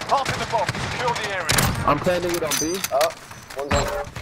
Planting the bomb. Secure the area. I'm planting it on B. Oh, one's on.